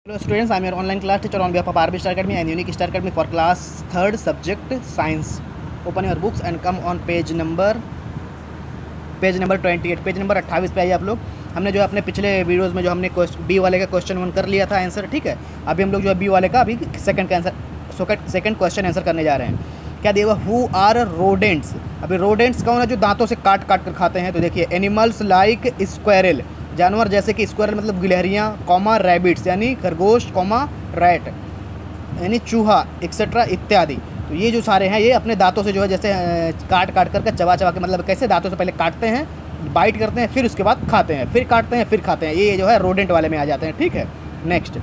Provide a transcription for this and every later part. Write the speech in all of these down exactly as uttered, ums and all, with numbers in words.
Hello students, I am your online class teacher on behalf of R B Star Academy and Unique Star Academy for class third subject science. Open your books and come on page number page number अट्ठाईस page number अट्ठाईस पे आइए आप लोग। हमने जो अपने पिछले वीडियोस में जो हमने बी वाले का क्वेश्चन वन कर लिया था आंसर, ठीक है। अभी हम लोग जो है बी वाले का अभी सेकंड का आंसर सेकंड क्वेश्चन आंसर करने जा रहे हैं। क्या दिया हुआ, हु आर रोडेंट्स। अभी रोडेंट्स कौन है, जो दांतों से काट काट कर खाते हैं। तो देखिए, एनिमल्स लाइक स्क्वायरल, जानवर जैसे कि स्क्वायरल मतलब गिलहरियाँ, कॉमा रैबिट्स यानी खरगोश, कॉमा रैट यानी चूहा एक्सेट्रा इत्यादि। तो ये जो सारे हैं ये अपने दांतों से जो है जैसे काट काट कर चबा चबा के, मतलब कैसे दांतों से पहले काटते हैं, बाइट करते हैं, फिर उसके बाद खाते हैं, फिर काटते हैं, फिर खाते हैं। ये जो है रोडेंट वाले में आ जाते हैं, ठीक है। Next,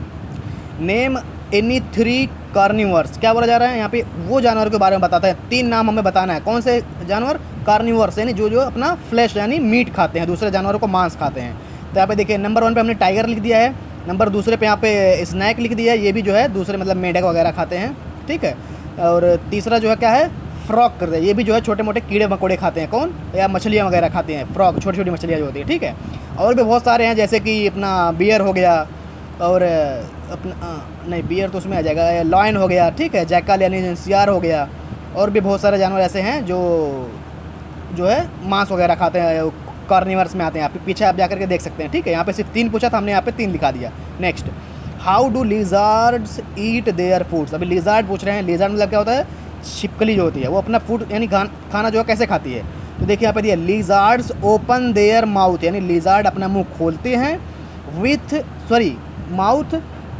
name any three carnivores. क्या बोला जा रहा है यहाँ पे, वो जानवर के बारे में बताता है। तीन नाम हमें बताना है। कौन से जानवर, कार्निवर्स यानी जो जो अपना फ्लैश यानी मीट खाते हैं, दूसरे जानवरों को मांस खाते हैं। तो यहाँ पे देखिए, नंबर वन पे हमने टाइगर लिख दिया है, नंबर दूसरे पे यहाँ पे स्नैक लिख दिया है, ये भी जो है दूसरे मतलब मेढक वगैरह खाते हैं, ठीक है। और तीसरा जो है क्या है, फ्रॉग करते हैं, ये भी जो है छोटे मोटे कीड़े मकोड़े खाते हैं। कौन, या मछलियाँ वगैरह खाते हैं, फ्रॉग छोटी छोटी मछलियाँ जो होती है, ठीक है। और भी बहुत सारे हैं, जैसे कि अपना बियर हो गया, और अपना नहीं बियर तो उसमें आ जाएगा, लॉयन हो गया, ठीक है, जैकल यानी सियार हो गया। और भी बहुत सारे जानवर ऐसे हैं जो जो है मांस वगैरह खाते हैं, कार्निवर्स में आते हैं। आप पीछे आप जाकर के देख सकते हैं, ठीक है। यहाँ पे सिर्फ तीन पूछा था, हमने यहाँ पे तीन लिखा दिया। Next, how do lizards eat their foods. अभी लिजार्ड पूछ रहे हैं, लिजार्ड मतलब क्या होता है, छिपकली जो होती है वो अपना फूड यानी खाना जो है कैसे खाती है। तो देखिए यहाँ पे दिया, लिजार्ड्स ओपन देयर माउथ यानी लिजार्ड अपना मुंह खोलते हैं, विथ सॉरी माउथ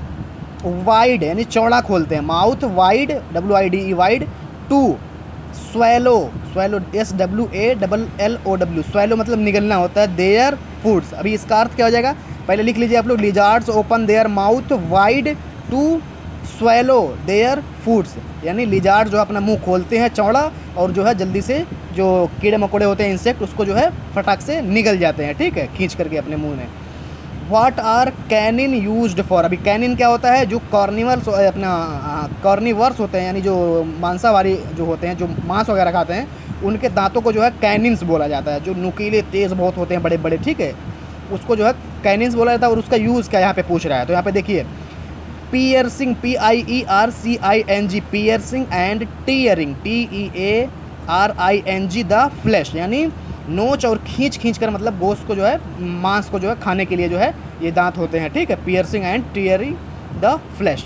वाइड यानी चौड़ा खोलते हैं, mouth wide W I D E wide, to swallow swallow S W A double L O W, swallow मतलब निगलना होता है, देयर फूड्स। अभी इसका अर्थ क्या हो जाएगा, पहले लिख लीजिए आप लोग, lizards open their mouth wide to swallow their foods यानी लिजार्ड जो अपना मुंह खोलते हैं चौड़ा, और जो है जल्दी से जो कीड़े मकोड़े होते हैं इंसेक्ट, उसको जो है फटाक से निगल जाते हैं, ठीक है, खींच करके अपने मुंह में। What are canine used for. अभी कैनिन क्या होता है, जो कॉर्निवर्स अपना कॉर्निवर्स होते हैं यानी जो मांसाहारी जो होते हैं, जो मांस वगैरह खाते हैं, उनके दांतों को जो है कैनिन्स बोला जाता है, जो नुकीले तेज़ बहुत होते हैं, बड़े बड़े, ठीक है, उसको जो है कैनिन्स बोला जाता है। और उसका यूज़ क्या यहाँ पे पूछ रहा है, तो यहाँ पे देखिए, piercing P I E R C I N G, piercing and tearing T E A R I N G the flesh यानी नोच और खींच खींच कर, मतलब गोश्त को जो है, मांस को जो है खाने के लिए जो है ये दांत होते हैं, ठीक है। Piercing and tearing the flesh.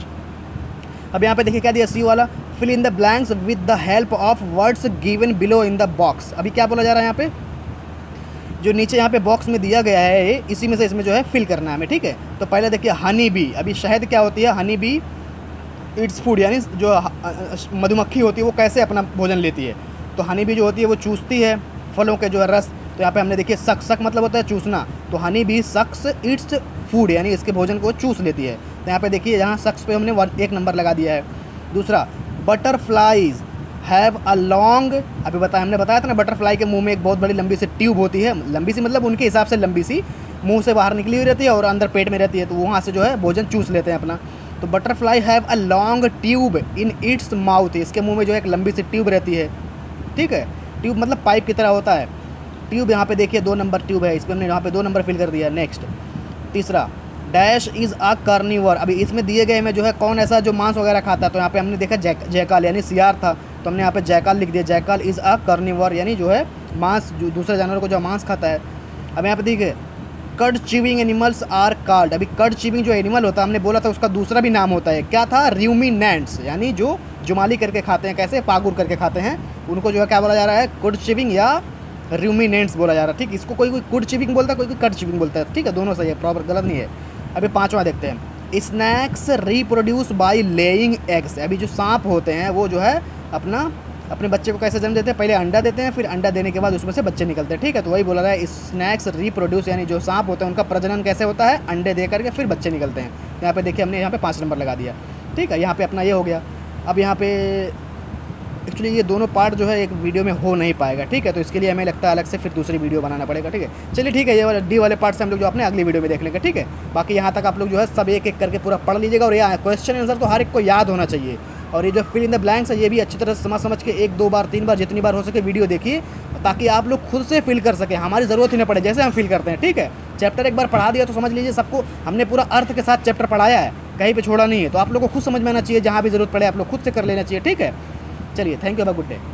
अब यहाँ पे देखिए क्या दिया, सी वाला, fill in the blanks with the help of words given below in the box. अभी क्या बोला जा रहा है यहाँ पे, जो नीचे यहाँ पे बॉक्स में दिया गया है, इसी में से इसमें जो है फिल करना है हमें, ठीक है। तो पहले देखिए, हनी बी। अभी शहद क्या होती है, हनी बी इट्स फूड यानी जो मधुमक्खी होती है वो कैसे अपना भोजन लेती है। तो हनी बी जो होती है वो चूसती है फलों के जो है रस। तो यहाँ पे हमने देखिए, सक सक मतलब होता है चूसना, तो honey bee sucks its food यानी इसके भोजन को चूस लेती है। तो यहाँ पे देखिए, यहाँ सक्स पे हमने वन एक नंबर लगा दिया है। दूसरा, बटरफ्लाइज हैव अ लॉन्ग। अभी बताया हमने बताया था ना, बटरफ्लाई के मुंह में एक बहुत बड़ी लंबी सी ट्यूब होती है, लंबी सी मतलब उनके हिसाब से लंबी सी, मुंह से बाहर निकली हुई रहती है और अंदर पेट में रहती है, तो वहाँ से जो है भोजन चूस लेते हैं अपना। तो butterfly have a long tube in its mouth, इसके मुंह में जो है एक लंबी सी ट्यूब रहती है, ठीक है। ट्यूब मतलब पाइप की तरह होता है ट्यूब। यहाँ पे देखिए दो नंबर ट्यूब है, इस पर हमने यहाँ पे दो नंबर फिल कर दिया। नेक्स्ट, तीसरा, डैश इज़ अ कार्निवर। अभी इसमें दिए गए में जो है कौन ऐसा जो मांस वगैरह खाता है, तो यहाँ पे हमने देखा जैक जैकाल यानी सियार था, तो हमने यहाँ पे जैकाल लिख दिया। जैकाल इज़ अ कार्निवर यानी जो है मांस, जो दूसरे जानवर को जो मांस खाता है। अब यहाँ पे देखिए, कड चीविंग एनिमल्स आर कॉल्ड। अभी कड चीविंग जो एनिमल होता है, हमने बोला था उसका दूसरा भी नाम होता है, क्या था, रूमिनेंट्स यानी जो जुमाली करके खाते हैं, कैसे पागुर करके खाते हैं, उनको जो है क्या बोला जा रहा है, कुड चीविंग या रूमिनेंट्स बोला जा रहा है, ठीक। इसको कोई कोई कुड चीविंग बोलता है, कोई कोई कड चीविंग बोलता है, ठीक है, दोनों सही है, प्रॉपर गलत नहीं है। अभी पांचवा देखते हैं, snakes reproduce by laying eggs. अभी जो सांप होते हैं वो जो है अपना अपने बच्चे को कैसे जन्म देते हैं, पहले अंडा देते हैं, फिर अंडा देने के बाद उसमें से बच्चे निकलते हैं, ठीक है। तो वही बोला रहा है, स्नैक्स रिप्रोड्यूस यानी जो सांप होते हैं उनका प्रजनन कैसे होता है, अंडे दे करके फिर बच्चे निकलते हैं। यहाँ पे देखिए, हमने यहाँ पे पाँच नंबर लगा दिया, ठीक है। यहाँ पे अपना ये हो गया। अब यहाँ पे एक्चुअली ये दोनों पार्ट जो है एक वीडियो में हो नहीं पाएगा, ठीक है, तो इसके लिए हमें लगता है अलग से फिर दूसरी वीडियो बनाना पड़ेगा, ठीक है। चलिए ठीक है, ये वाले डी वाले पार्ट से हम लोग जो अपने अगली वीडियो में देख लेंगे, ठीक है। बाकी यहाँ तक आप लोग जो है सब एक एक करके पूरा पढ़ लीजिएगा, और ये क्वेश्चन आंसर तो हर एक को याद होना चाहिए, और ये जो फिल इन द ब्लैंक्स है ये भी अच्छी तरह से समझ समझ के एक दो बार तीन बार जितनी बार हो सके वीडियो देखिए, ताकि आप लोग खुद से फिल कर सकें, हमारी ज़रूरत ही नहीं पड़े जैसे हम फिल करते हैं। ठीक है, चैप्टर एक बार पढ़ा दिया तो समझ लीजिए सबको हमने पूरा अर्थ के साथ चैप्टर पढ़ाया है, कहीं पे छोड़ा नहीं है। तो आप लोग को खुद समझ में आना चाहिए, जहाँ भी ज़रूरत पड़े आप लोग खुद से कर लेना चाहिए। ठीक है, चलिए, thank you, bye, good day.